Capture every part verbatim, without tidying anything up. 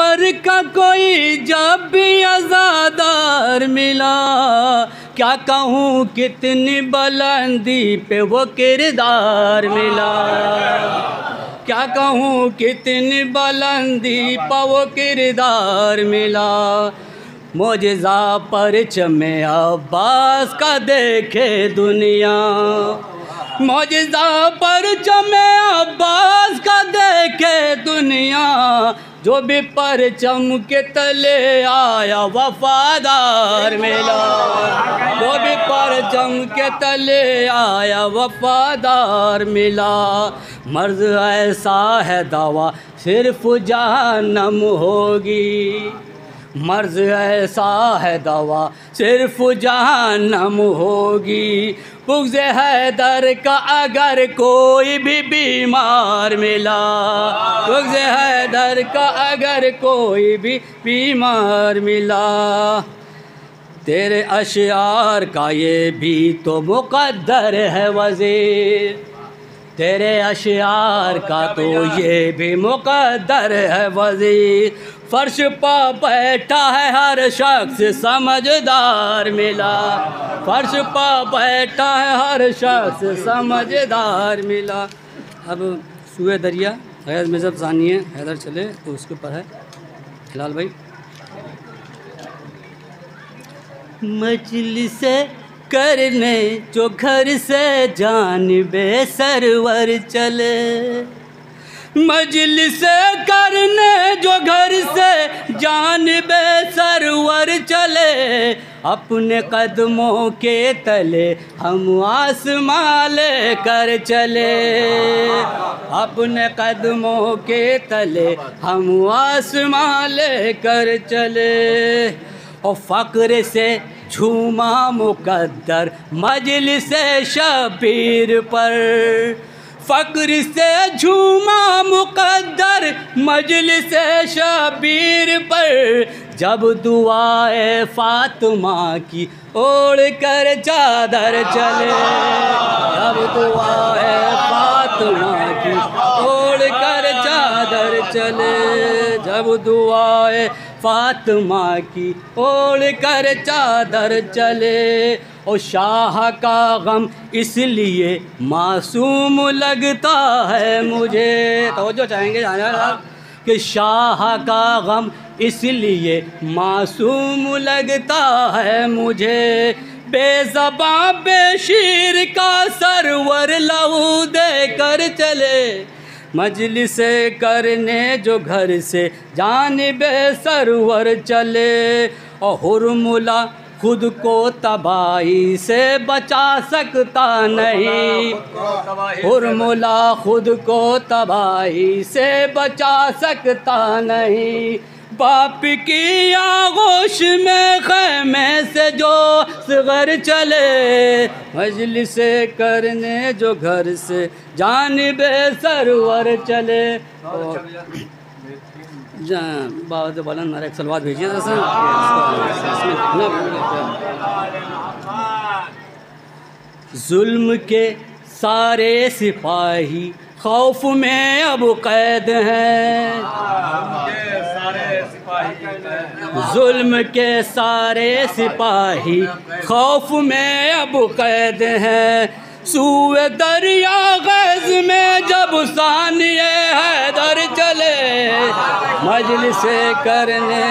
हैदर का कोई जब भी अज़ादार मिला, क्या कहूँ कितनी बुलंदी पे वो किरदार मिला, क्या कहूँ कितनी बुलंदी पे वो किरदार मिला। मोजज़ा परचम अब्बास का देखे दुनिया, मोजज़ा परचम अब्बास का देखे दुनिया, जो भी परचम के तले आया वफादार मिला, जो भी परचम के तले आया वफादार मिला। मर्ज़ ऐसा है दवा सिर्फ जहन्नम होगी, मर्ज़ ऐसा है दवा सिर्फ जहन्नम होगी। बुग़्ज़ हैदर का अगर कोई भी बीमार मिला, बुग़्ज़ हैदर का अगर कोई भी बीमार मिला। तेरे अशआर का ये भी तो मुक़द्दर है वज़ीर, तेरे अशआर का तो ये भी मुक़द्दर है वज़ीर। फर्श पर बैठा है हर शख्स समझदार मिला, फर्श पर बैठा है हर शख्स समझदार मिला। अब सूए दरिया गैर मज़हब ज़ानिए हैदर चले तो उसके ऊपर है हिलाल भाई। मजलिस करने जो घर से जानिबे सरवर चले, मजलिस करने जो घर से जानिबे सरवर चले, अपने कदमों के तले हम आसमां लेकर चले, अपने कदमों के तले हम आसमां लेकर चले। और फ़क्र से झूमा मुक़द्दर मजलिस शबीर पर, फ़क्र से झूमा मुक़द्दर मजलिस शबीर पर, जब दुआए फ़ातिमा की ओढ़ कर चादर चले, जब दुआए फ़ातिमा की ओढ़ कर चादर चले, जब दुआए फ़ातिमा की ओढ़ कर चादर चले। और शाह का गम इसलिए मासूम लगता है मुझे, तवज्जो चाहेंगे जाना कि शाह का गम इसलिए मासूम लगता है मुझे। बेज़बां बेशीर का सरवर लहू दे कर चले, मजलिस करने जो घर से जानिबे सरवर चले। और हुरमुला खुद को तबाही से बचा सकता नहीं, हुरमुला खुद को तबाही से बचा सकता नहीं। बाप की आगोश में ख़ैमे से जो सग़र चले, मजलिस करने जो घर से जानिबे सरवर चले। और बाद वाला नारा एक सलवात भेजिए जुल्म के सारे सिपाही खौफ में अब कैद हैं, जुल्म के सारे सिपाही खौफ में अब कैद हैं। सूए दरिया गैज़ में जब सानिए हैदर चले, मजलिस करने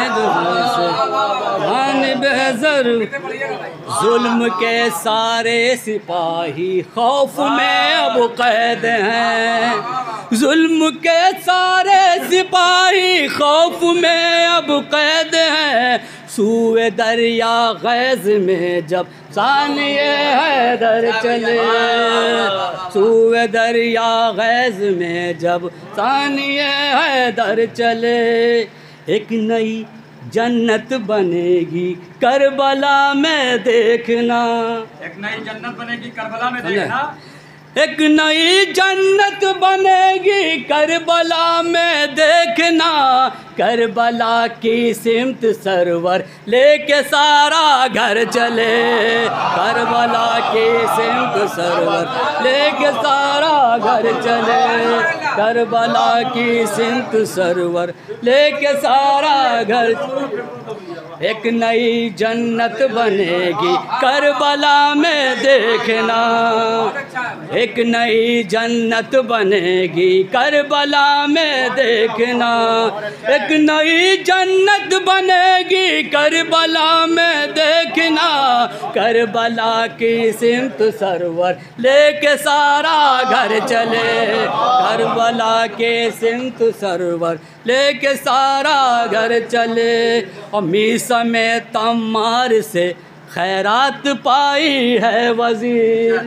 बेहज़र, जुल्म के सारे सिपाही खौफ में अब कैद हैं, जुल्म के सारे सिपाही खौफ में अब कैद हैं। सूए दरिया गैज़ में जब सानिए हैदर चले, सूए दरिया गैज़ में जब सानिए हैदर चले। एक नई जन्नत बनेगी करबला में देखना, एक नई जन्नत बनेगी करबला में देखना। एक नई जन्नत बनेगी करबला में देखना, करबला की सिमत सरवर लेके सारा घर चले, करबला की सिमत सरवर लेके सारा घर चले, करबला की सिमत सरवर लेके सारा घर। एक नई जन्नत बनेगी करबला में देखना, एक नई जन्नत बनेगी करबला में देखना, एक नई जन्नत बनेगी करबला में देखना, करबला की सिमत सरवर लेके सारा घर चले, करबला के सिमत सरवर लेके सारा घर चले। और मीसा में तम्मार से खैरात पाई है वजीर,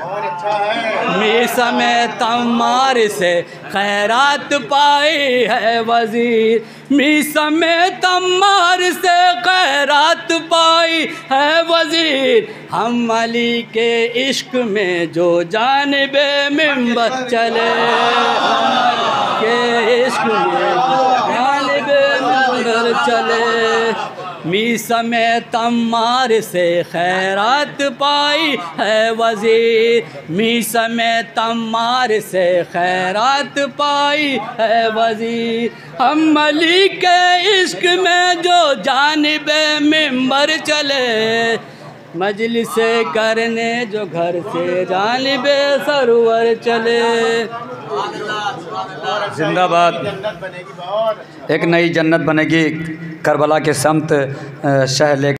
मीसा में तम्मार से खैरात पाई है वजीर, मीसा में तम्मार से खैरात पाई है वजीर। हम अली के इश्क में जो जानिबे मिंबर चले, हम अली के इश्क में जानिबे मिंबर चले, मीसा में तम्मार से खैरात पाई है वजीर, मीसा में तम्मार से खैरात पाई है वजीर। हम अली के इश्क में जो जानिबे मिंबर चले, मजलिस करने जो घर से जानिबे सरवर चले। जिंदाबाद। एक नई जन्नत बनेगी करबला के समत शहर ले